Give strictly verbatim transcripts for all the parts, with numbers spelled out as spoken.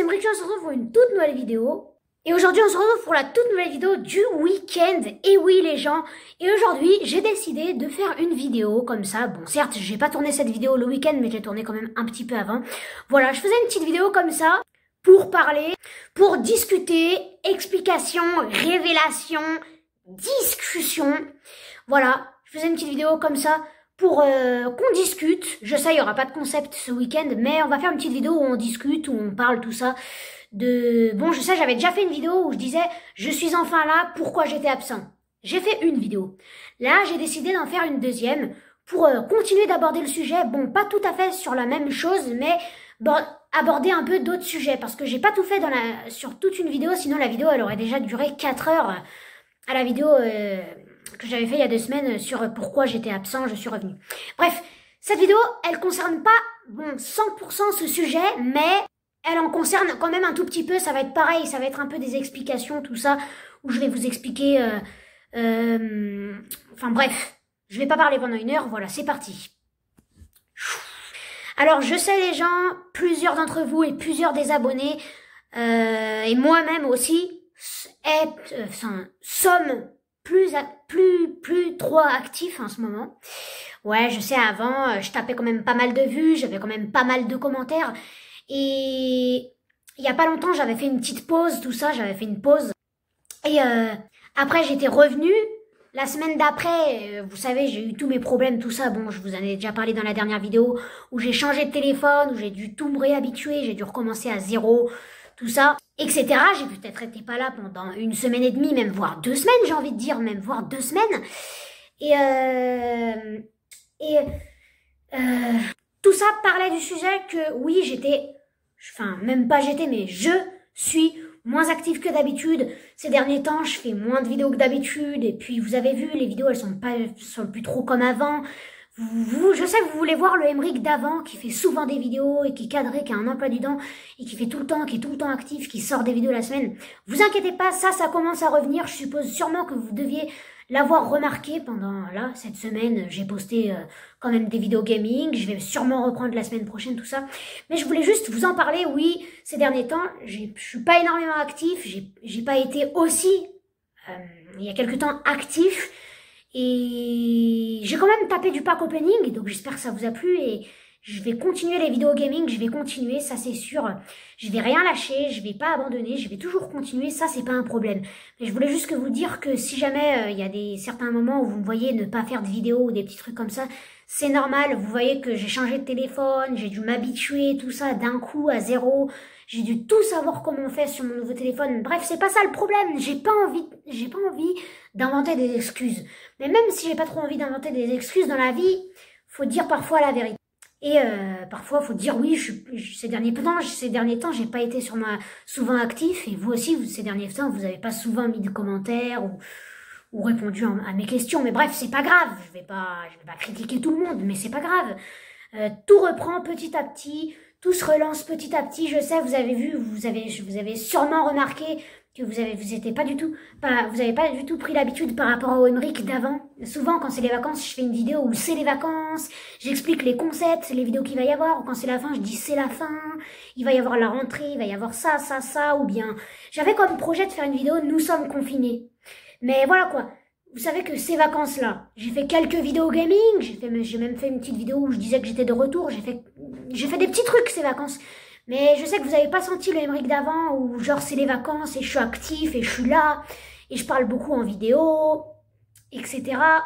Emric, on se retrouve pour une toute nouvelle vidéo. Et aujourd'hui, on se retrouve pour la toute nouvelle vidéo du week-end. Et oui, les gens. Et aujourd'hui, j'ai décidé de faire une vidéo comme ça. Bon, certes, j'ai pas tourné cette vidéo le week-end, mais j'ai tourné quand même un petit peu avant. Voilà, je faisais une petite vidéo comme ça pour parler, pour discuter, explication, révélation, discussion. Voilà, je faisais une petite vidéo comme ça pour euh, qu'on discute. Je sais, il n'y aura pas de concept ce week-end, mais on va faire une petite vidéo où on discute, où on parle tout ça. De Bon, je sais, j'avais déjà fait une vidéo où je disais « Je suis enfin là, pourquoi j'étais absent ?» J'ai fait une vidéo. Là, j'ai décidé d'en faire une deuxième pour euh, continuer d'aborder le sujet. Bon, pas tout à fait sur la même chose, mais bon, aborder un peu d'autres sujets. Parce que j'ai pas tout fait dans la, sur toute une vidéo, sinon la vidéo, elle aurait déjà duré quatre heures à la vidéo euh, que j'avais fait il y a deux semaines sur pourquoi j'étais absent, je suis revenu. Bref, cette vidéo, elle concerne pas bon cent pour cent ce sujet, mais elle en concerne quand même un tout petit peu. Ça va être pareil, ça va être un peu des explications, tout ça, où je vais vous expliquer... Euh, euh, enfin bref, je vais pas parler pendant une heure, voilà, c'est parti. Alors, je sais les gens, plusieurs d'entre vous et plusieurs des abonnés, euh, et moi-même aussi, est, euh, enfin, sommes plus, plus, plus trop actifs en ce moment. Ouais, je sais, avant, je tapais quand même pas mal de vues, j'avais quand même pas mal de commentaires. Et il y a pas longtemps, j'avais fait une petite pause, tout ça, j'avais fait une pause. Et euh, après, j'étais revenue. La semaine d'après, euh, vous savez, j'ai eu tous mes problèmes, tout ça. Bon, je vous en ai déjà parlé dans la dernière vidéo, où j'ai changé de téléphone, où j'ai dû tout me réhabituer, j'ai dû recommencer à zéro, tout ça, et cetera. J'ai peut-être été pas là pendant une semaine et demie, même voire deux semaines, j'ai envie de dire, même voire deux semaines. Et euh, et euh, tout ça parlait du sujet que oui, j'étais... Enfin, même pas j'étais, mais je suis moins active que d'habitude. Ces derniers temps, je fais moins de vidéos que d'habitude. Et puis, vous avez vu, les vidéos, elles sont pas, sont plus trop comme avant. Vous, vous, je sais que vous voulez voir le Emric d'avant, qui fait souvent des vidéos et qui est cadré, qui a un emploi du temps et qui fait tout le temps, qui est tout le temps actif, qui sort des vidéos la semaine. Vous inquiétez pas, ça, ça commence à revenir. Je suppose sûrement que vous deviez l'avoir remarqué pendant, là, cette semaine. J'ai posté euh, quand même des vidéos gaming. Je vais sûrement reprendre la semaine prochaine, tout ça. Mais je voulais juste vous en parler. Oui, ces derniers temps, je suis pas énormément actif. J'ai pas été aussi, euh, il y a quelques temps, actif. Et j'ai quand même tapé du pack opening. Donc j'espère que ça vous a plu. Et je vais continuer les vidéos gaming. Je vais continuer, ça c'est sûr. Je vais rien lâcher. Je vais pas abandonner. Je vais toujours continuer. Ça, c'est pas un problème. Mais je voulais juste que vous dire que si jamais il euh, y a des certains moments où vous me voyez ne pas faire de vidéos ou des petits trucs comme ça, c'est normal. Vous voyez que j'ai changé de téléphone, j'ai dû m'habituer, tout ça d'un coup à zéro. J'ai dû tout savoir comment on fait sur mon nouveau téléphone. Bref, c'est pas ça le problème. J'ai pas envie, j'ai pas envie d'inventer des excuses. Mais même si j'ai pas trop envie d'inventer des excuses dans la vie, faut dire parfois la vérité. Et euh, parfois, faut dire oui. Je, je, ces derniers temps, ces derniers temps, j'ai pas été sur ma souvent actif. Et vous aussi, vous, ces derniers temps, vous avez pas souvent mis de commentaires ou ou répondu à mes questions. Mais bref, c'est pas grave. Je vais pas, je vais pas critiquer tout le monde, mais c'est pas grave. Euh, tout reprend petit à petit. Tout se relance petit à petit. Je sais, vous avez vu, vous avez, vous avez sûrement remarqué que vous avez, vous étiez pas du tout, pas, vous avez pas du tout pris l'habitude par rapport au Emric d'avant. Souvent, quand c'est les vacances, je fais une vidéo où c'est les vacances, j'explique les concepts, les vidéos qu'il va y avoir. Ou quand c'est la fin, je dis c'est la fin, il va y avoir la rentrée, il va y avoir ça, ça, ça, ou bien, j'avais comme projet de faire une vidéo, nous sommes confinés. Mais voilà quoi. Vous savez que ces vacances-là, j'ai fait quelques vidéos gaming, j'ai fait, j'ai même fait une petite vidéo où je disais que j'étais de retour, j'ai fait, j'ai fait des petits trucs ces vacances. Mais je sais que vous avez pas senti le Emric d'avant où genre c'est les vacances et je suis actif et je suis là et je parle beaucoup en vidéo, et cetera.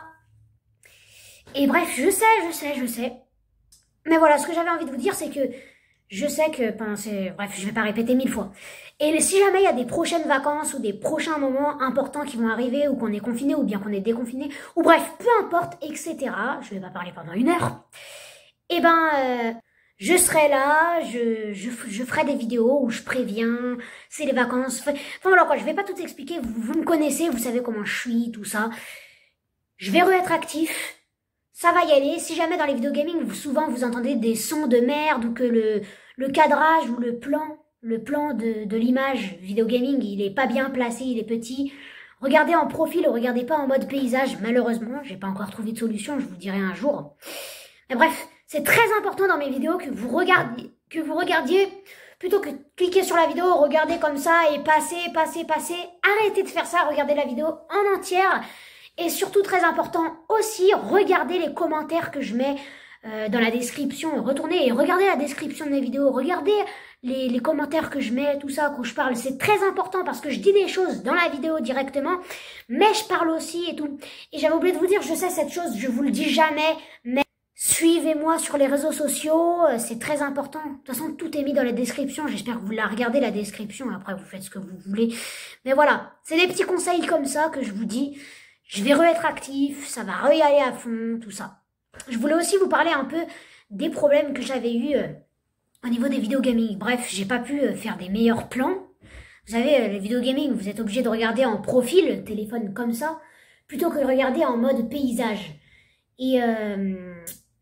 Et bref, je sais, je sais, je sais. Mais voilà, ce que j'avais envie de vous dire, c'est que je sais que, ben, c'est, bref, je vais pas répéter mille fois. Et si jamais il y a des prochaines vacances ou des prochains moments importants qui vont arriver, ou qu'on est confiné, ou bien qu'on est déconfiné, ou bref, peu importe, et cetera. Je vais pas parler pendant une heure. Et ben, euh, je serai là, je, je, je ferai des vidéos où je préviens, c'est les vacances. Enfin voilà quoi, je vais pas tout expliquer, vous, vous me connaissez, vous savez comment je suis, tout ça. Je vais re-être actif. Ça va y aller. Si jamais dans les vidéos gaming, vous, souvent vous entendez des sons de merde ou que le, le cadrage ou le plan, le plan de, de l'image vidéo gaming, il est pas bien placé, il est petit. Regardez en profil, regardez pas en mode paysage. Malheureusement, j'ai pas encore trouvé de solution, je vous dirai un jour. Mais bref, c'est très important dans mes vidéos que vous regardiez, que vous regardiez Plutôt que de cliquer sur la vidéo, regarder comme ça et passer, passer, passer, arrêtez de faire ça, regardez la vidéo en entière. Et surtout, très important aussi, regardez les commentaires que je mets euh, dans la description. Retournez et regardez la description de mes vidéos, regardez les, les commentaires que je mets, tout ça, quand je parle. C'est très important parce que je dis des choses dans la vidéo directement, mais je parle aussi et tout. Et j'avais oublié de vous dire, je sais cette chose, je vous le dis jamais, mais suivez-moi sur les réseaux sociaux, c'est très important. De toute façon, tout est mis dans la description. J'espère que vous la regardez, la description. Après, vous faites ce que vous voulez. Mais voilà, c'est des petits conseils comme ça que je vous dis. Je vais re-être actif, ça va re-y aller à fond, tout ça. Je voulais aussi vous parler un peu des problèmes que j'avais eu euh, au niveau des vidéos gaming. Bref, j'ai pas pu euh, faire des meilleurs plans. Vous savez, euh, les vidéos gaming, vous êtes obligé de regarder en profil, téléphone comme ça, plutôt que de regarder en mode paysage. Et... Euh,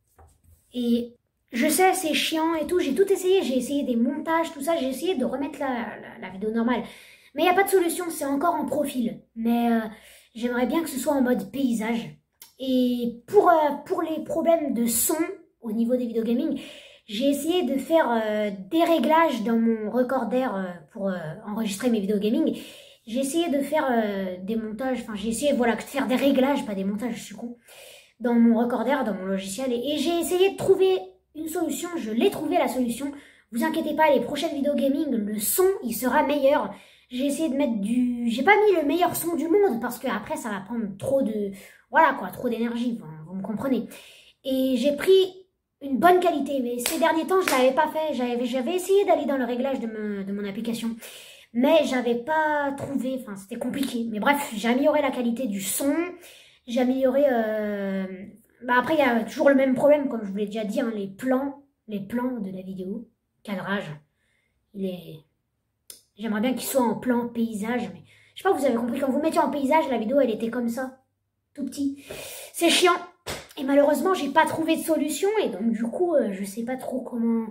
Et je sais, c'est chiant et tout, j'ai tout essayé, j'ai essayé des montages, tout ça, j'ai essayé de remettre la, la, la vidéo normale. Mais il n'y a pas de solution, c'est encore en profil. Mais euh, j'aimerais bien que ce soit en mode paysage. Et pour, euh, pour les problèmes de son au niveau des vidéos gaming, j'ai essayé de faire euh, des réglages dans mon recorder euh, pour euh, enregistrer mes vidéos gaming. J'ai essayé de faire euh, des montages, enfin j'ai essayé voilà, de faire des réglages, pas des montages, je suis con, dans mon recorder, dans mon logiciel. Et, et j'ai essayé de trouver une solution, je l'ai trouvé la solution. Vous inquiétez pas, les prochaines vidéos gaming, le son, il sera meilleur. J'ai essayé de mettre du... J'ai pas mis le meilleur son du monde, parce que après ça va prendre trop de... Voilà quoi, trop d'énergie, vous, vous me comprenez. Et j'ai pris une bonne qualité, mais ces derniers temps, je l'avais pas fait. J'avais essayé d'aller dans le réglage de, me, de mon application, mais j'avais pas trouvé, enfin c'était compliqué. Mais bref, j'ai amélioré la qualité du son, j'ai amélioré... Euh... Bah après, il y a toujours le même problème, comme je vous l'ai déjà dit, hein, les plans, les plans de la vidéo, cadrage, il est... J'aimerais bien qu'il soit en plan paysage, mais je sais pas, vous avez compris, quand vous mettiez en paysage, la vidéo, elle était comme ça, tout petit. C'est chiant. Et malheureusement, j'ai pas trouvé de solution, et donc du coup, euh, je sais pas trop comment...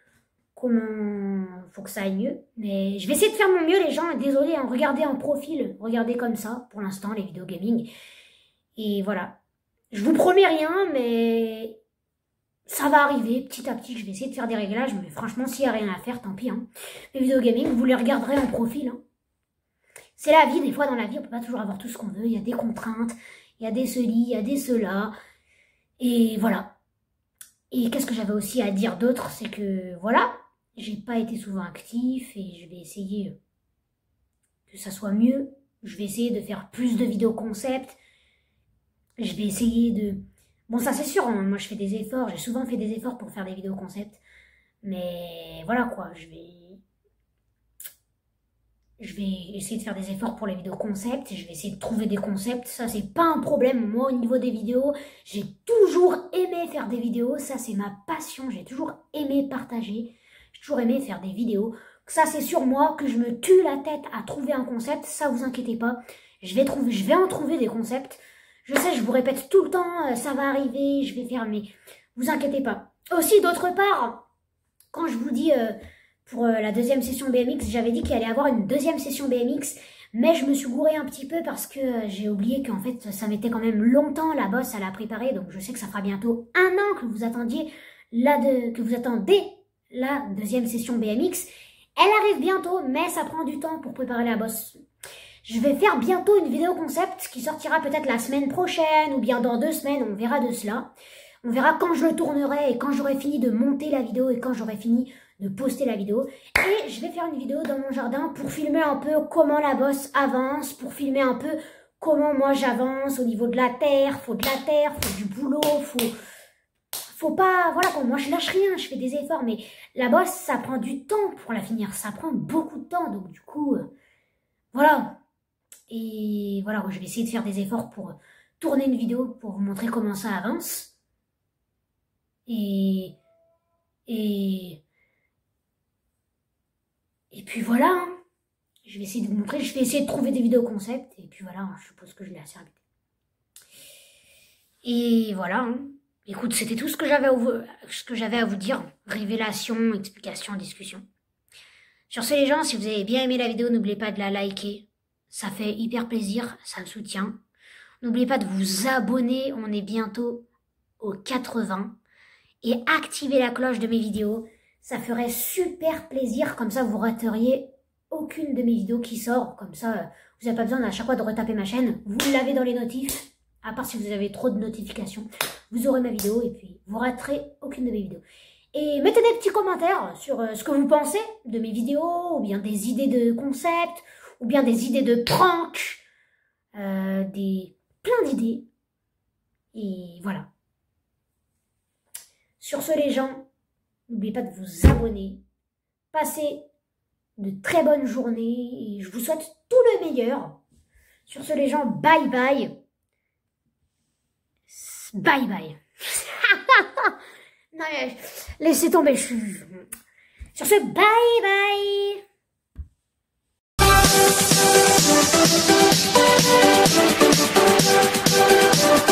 Comment... Faut que ça aille mieux. Mais je vais essayer de faire mon mieux, les gens. Désolé, hein, regardez en profil, regardez comme ça, pour l'instant, les vidéos gaming. Et voilà. Je vous promets rien, mais ça va arriver petit à petit. Je vais essayer de faire des réglages, mais franchement, s'il n'y a rien à faire, tant pis. Hein. Les vidéos gaming, vous les regarderez en profil. Hein. C'est la vie, des fois dans la vie, on peut pas toujours avoir tout ce qu'on veut. Il y a des contraintes, il y a des celi, il y a des cela. Et voilà. Et qu'est-ce que j'avais aussi à dire d'autre, c'est que voilà, j'ai pas été souvent actif et je vais essayer que ça soit mieux. Je vais essayer de faire plus de vidéos concept. Je vais essayer de... Bon, ça c'est sûr, hein, moi je fais des efforts, j'ai souvent fait des efforts pour faire des vidéos concept. Mais voilà quoi, je vais... Je vais essayer de faire des efforts pour les vidéos concept, je vais essayer de trouver des concepts, ça c'est pas un problème. Moi au niveau des vidéos, j'ai toujours aimé faire des vidéos, ça c'est ma passion, j'ai toujours aimé partager, j'ai toujours aimé faire des vidéos. Ça c'est sur moi que je me tue la tête à trouver un concept, ça vous inquiétez pas, je vais, trouver, je vais en trouver des concepts. Je sais, je vous répète tout le temps, ça va arriver, je vais faire, mais vous inquiétez pas. Aussi d'autre part, quand je vous dis... Euh, Pour euh, la deuxième session B M X, j'avais dit qu'il allait y avoir une deuxième session B M X, mais je me suis gourée un petit peu parce que euh, j'ai oublié qu'en fait, ça mettait quand même longtemps la bosse à la préparer, donc je sais que ça fera bientôt un an que vous attendiez la de, que vous attendez la deuxième session B M X. Elle arrive bientôt, mais ça prend du temps pour préparer la bosse. Je vais faire bientôt une vidéo concept qui sortira peut-être la semaine prochaine ou bien dans deux semaines, on verra de cela. On verra quand je le tournerai et quand j'aurai fini de monter la vidéo et quand j'aurai fini de poster la vidéo. Et je vais faire une vidéo dans mon jardin pour filmer un peu comment la bosse avance, pour filmer un peu comment moi j'avance au niveau de la terre. Faut de la terre, faut du boulot, faut... Faut pas... Voilà, quand moi je lâche rien, je fais des efforts, mais la bosse, ça prend du temps pour la finir. Ça prend beaucoup de temps, donc du coup... Euh, voilà. Et voilà, je vais essayer de faire des efforts pour tourner une vidéo pour vous montrer comment ça avance. Et, et, et puis voilà, hein. Je vais essayer de vous montrer, je vais essayer de trouver des vidéos concept, et puis voilà, hein, je suppose que je l'ai assez répété. Et voilà, hein. Écoute, c'était tout ce que j'avais à vous, ce que j'avais à vous dire, révélation, explication, discussion. Sur ce les gens, si vous avez bien aimé la vidéo, n'oubliez pas de la liker, ça fait hyper plaisir, ça me soutient. N'oubliez pas de vous abonner, on est bientôt aux quatre-vingts. Et activez la cloche de mes vidéos. Ça ferait super plaisir, comme ça vous rateriez aucune de mes vidéos qui sort. Comme ça, vous n'avez pas besoin à chaque fois de retaper ma chaîne. Vous l'avez dans les notifs, à part si vous avez trop de notifications. Vous aurez ma vidéo et puis vous raterez aucune de mes vidéos. Et mettez des petits commentaires sur ce que vous pensez de mes vidéos, ou bien des idées de concepts, ou bien des idées de pranks, euh, des plein d'idées. Et voilà. Sur ce les gens, n'oubliez pas de vous abonner. Passez de très bonnes journées et je vous souhaite tout le meilleur. Sur ce les gens, bye bye. Bye bye. Non, laissez tomber. Je suis... Sur ce, bye bye.